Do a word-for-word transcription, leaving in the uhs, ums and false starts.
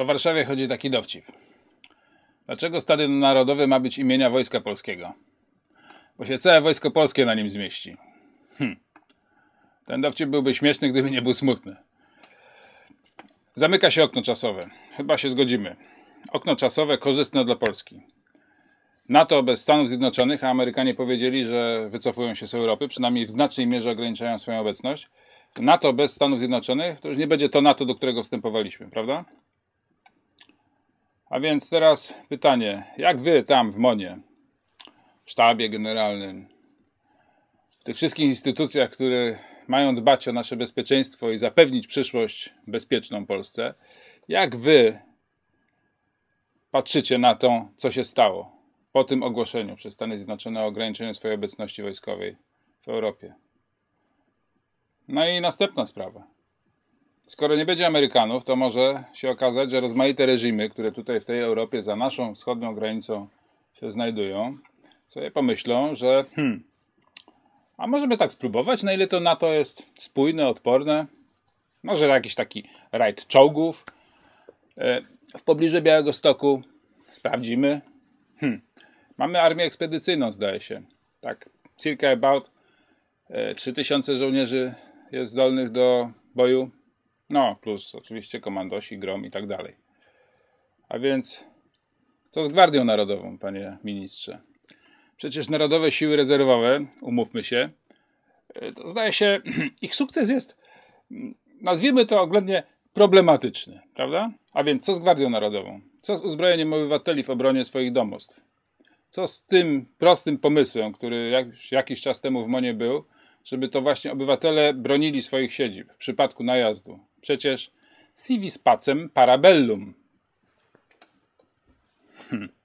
Warszawie chodzi taki dowcip. Dlaczego Stadion Narodowy ma być imienia Wojska Polskiego? Bo się całe Wojsko Polskie na nim zmieści. Hm. Ten dowcip byłby śmieszny, gdyby nie był smutny. Zamyka się okno czasowe. Chyba się zgodzimy. Okno czasowe korzystne dla Polski. NATO bez Stanów Zjednoczonych, a Amerykanie powiedzieli, że wycofują się z Europy, przynajmniej w znacznej mierze ograniczają swoją obecność. NATO bez Stanów Zjednoczonych to już nie będzie to NATO, do którego wstępowaliśmy, prawda? A więc teraz pytanie, jak wy tam w MON-ie, w sztabie generalnym, w tych wszystkich instytucjach, które mają dbać o nasze bezpieczeństwo i zapewnić przyszłość bezpieczną Polsce, jak wy patrzycie na to, co się stało po tym ogłoszeniu przez Stany Zjednoczone o ograniczeniu swojej obecności wojskowej w Europie? No i następna sprawa. Skoro nie będzie Amerykanów, to może się okazać, że rozmaite reżimy, które tutaj w tej Europie za naszą wschodnią granicą się znajdują, sobie pomyślą, że hmm, a możemy tak spróbować, na ile to NATO jest spójne, odporne. Może jakiś taki rajd czołgów w pobliżu Białegostoku. Sprawdzimy. Hmm. Mamy armię ekspedycyjną, zdaje się. Tak, circa about trzy tysiące żołnierzy jest zdolnych do boju. No, plus oczywiście komandosi, grom i tak dalej. A więc co z Gwardią Narodową, panie ministrze? Przecież Narodowe Siły Rezerwowe, umówmy się, to zdaje się, ich sukces jest, nazwijmy to oględnie, problematyczny, prawda? A więc co z Gwardią Narodową? Co z uzbrojeniem obywateli w obronie swoich domostw? Co z tym prostym pomysłem, który jak, jakiś czas temu w MON-ie był, żeby to właśnie obywatele bronili swoich siedzib w przypadku najazdu? Przecież si vis pacem para bellum. Hmm.